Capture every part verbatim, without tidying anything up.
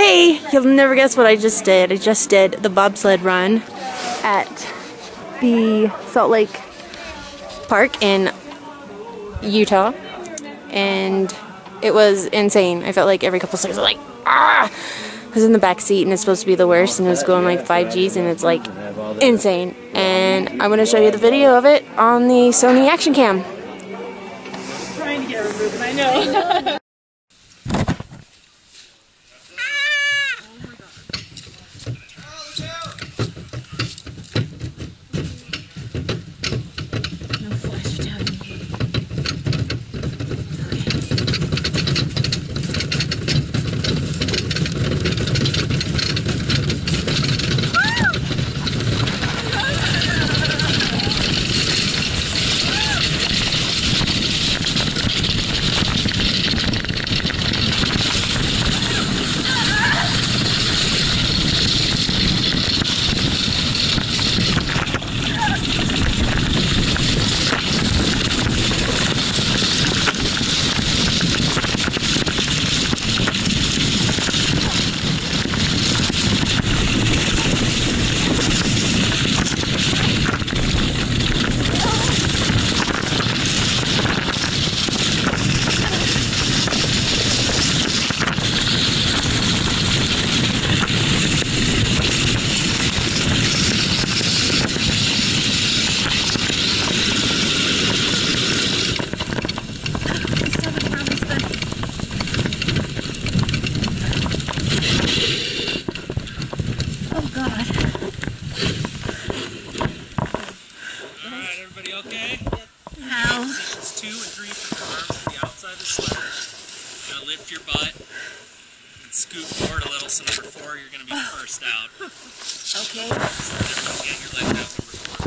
Hey, you'll never guess what I just did. I just did the bobsled run at the Salt Lake Park in Utah, and it was insane. I felt like every couple seconds I was like, ah! I was in the back seat and it's supposed to be the worst, and it was going like five G's, and it's like insane. And I'm going to show you the video of it on the Sony Action Cam. I'm trying to get her moving, I know. Two and three for your arms to the outside of the sled. You're going to lift your butt and scoot forward a little, so number four, you're going to be first out. Okay. So get your leg out, number four.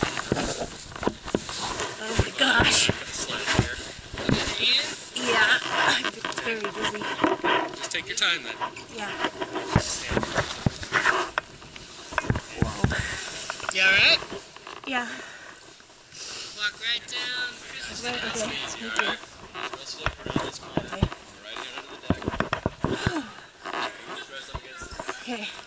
Oh my gosh. Put the sled here. Yeah. It's very dizzy. Just take your time then. Yeah. Stand here. Whoa. You alright? Yeah. Walk right down. Right, okay. That's easy, alright? Let's look around this corner. Okay. Right here under the deck. Just rest up against the back. Okay.